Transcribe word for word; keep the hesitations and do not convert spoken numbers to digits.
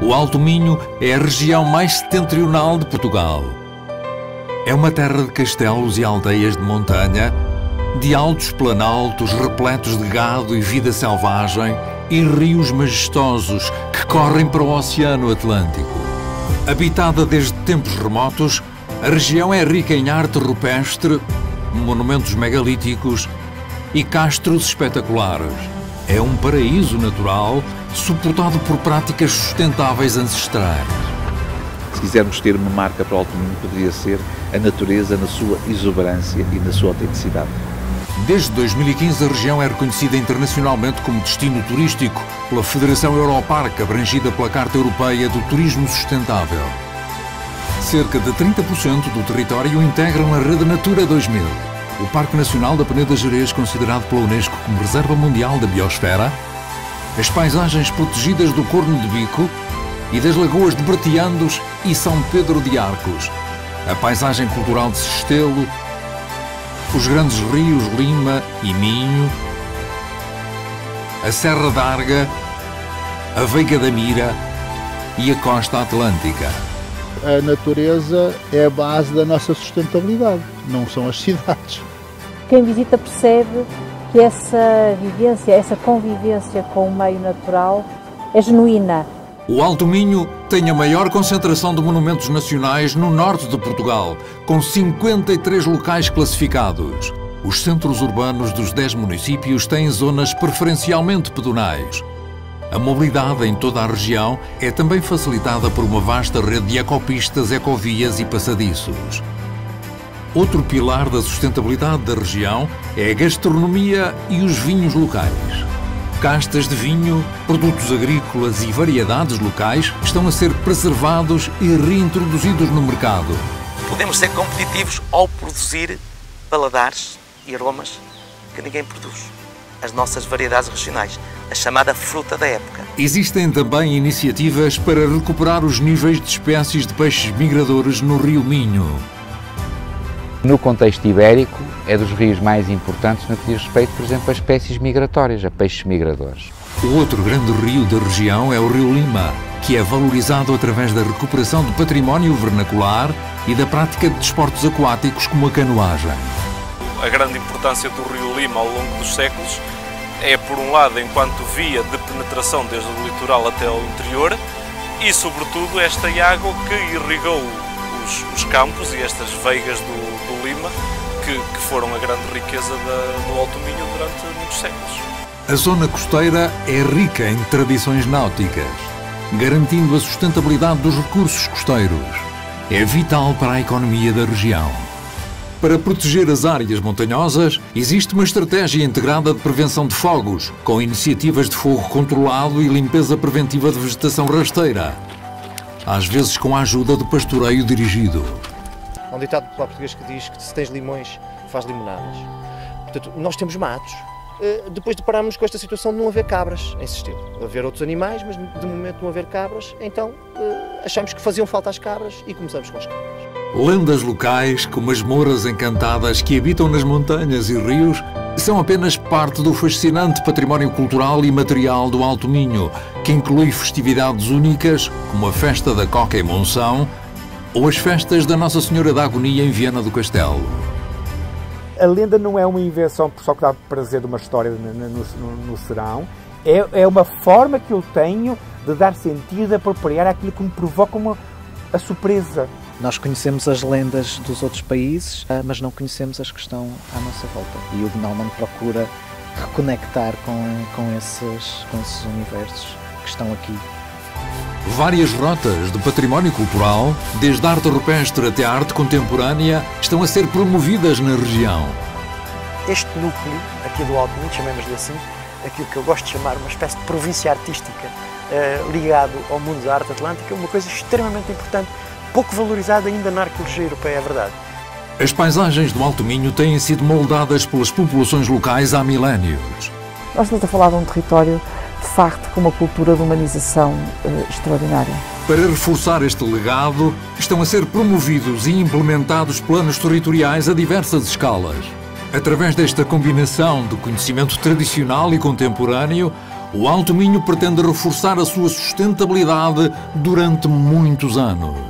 O Alto Minho é a região mais setentrional de Portugal. É uma terra de castelos e aldeias de montanha, de altos planaltos repletos de gado e vida selvagem e rios majestosos que correm para o Oceano Atlântico. Habitada desde tempos remotos, a região é rica em arte rupestre, monumentos megalíticos e castros espetaculares. É um paraíso natural suportado por práticas sustentáveis ancestrais. Se quisermos ter uma marca para o Alto Minho, poderia ser a natureza na sua exuberância e na sua autenticidade. Desde dois mil e quinze, a região é reconhecida internacionalmente como destino turístico pela Federação Europarque, abrangida pela Carta Europeia do Turismo Sustentável. Cerca de trinta por cento do território integram a Rede Natura dois mil. O Parque Nacional da Peneda Gerês, considerado pela Unesco como Reserva Mundial da Biosfera, as paisagens protegidas do Corno de Bico e das lagoas de Bertiandos e São Pedro de Arcos, a paisagem cultural de Sestelo, os grandes rios Lima e Minho, a Serra d'Arga, a Veiga da Mira e a Costa Atlântica. A natureza é a base da nossa sustentabilidade, não são as cidades. Quem visita percebe que essa vivência, essa convivência com o meio natural é genuína. O Alto Minho tem a maior concentração de monumentos nacionais no norte de Portugal, com cinquenta e três locais classificados. Os centros urbanos dos dez municípios têm zonas preferencialmente pedonais. A mobilidade em toda a região é também facilitada por uma vasta rede de ecopistas, ecovias e passadiços. Outro pilar da sustentabilidade da região é a gastronomia e os vinhos locais. Castas de vinho, produtos agrícolas e variedades locais estão a ser preservados e reintroduzidos no mercado. Podemos ser competitivos ao produzir paladares e aromas que ninguém produz. As nossas variedades regionais, a chamada fruta da época. Existem também iniciativas para recuperar os níveis de espécies de peixes migradores no Rio Minho. No contexto ibérico, é dos rios mais importantes no que diz respeito, por exemplo, a espécies migratórias, a peixes migradores. O outro grande rio da região é o Rio Lima, que é valorizado através da recuperação do património vernacular e da prática de desportos aquáticos como a canoagem. A grande importância do Rio Lima ao longo dos séculos é, por um lado, enquanto via de penetração desde o litoral até ao interior e, sobretudo, esta água que irrigou os, os campos e estas veigas do, do Lima, que, que foram a grande riqueza da, do Alto Minho durante muitos séculos. A zona costeira é rica em tradições náuticas, garantindo a sustentabilidade dos recursos costeiros. É vital para a economia da região. Para proteger as áreas montanhosas, existe uma estratégia integrada de prevenção de fogos, com iniciativas de fogo controlado e limpeza preventiva de vegetação rasteira, às vezes com a ajuda do pastoreio dirigido. Há um ditado popular português que diz que se tens limões, faz limonadas. Portanto, nós temos matos. Depois deparámos com esta situação de não haver cabras em Sestelo. Haver outros animais, mas de momento não haver cabras, então achamos que faziam falta as cabras e começamos com as cabras. Lendas locais, como as mouras encantadas que habitam nas montanhas e rios, são apenas parte do fascinante património cultural e material do Alto Minho, que inclui festividades únicas, como a Festa da Coca em Monção ou as festas da Nossa Senhora da Agonia em Viana do Castelo. A lenda não é uma invenção só que dá prazer de uma história no, no, no serão, é, é uma forma que eu tenho de dar sentido, apropriar àquilo que me provoca uma, a surpresa. Nós conhecemos as lendas dos outros países, mas não conhecemos as que estão à nossa volta. E o Gnauman procura reconectar com, com, esses, com esses universos que estão aqui. Várias rotas de património cultural, desde a arte rupestre até a arte contemporânea, estão a ser promovidas na região. Este núcleo aqui do Alto Minho, chamemos-lhe assim, aquilo que eu gosto de chamar uma espécie de província artística eh, ligado ao mundo da arte atlântica, é uma coisa extremamente importante, pouco valorizada ainda na arqueologia europeia, é verdade. As paisagens do Alto Minho têm sido moldadas pelas populações locais há milénios. Nós estamos a falar de um território, de facto, com uma cultura de humanização uh, extraordinária. Para reforçar este legado, estão a ser promovidos e implementados planos territoriais a diversas escalas. Através desta combinação de conhecimento tradicional e contemporâneo, o Alto Minho pretende reforçar a sua sustentabilidade durante muitos anos.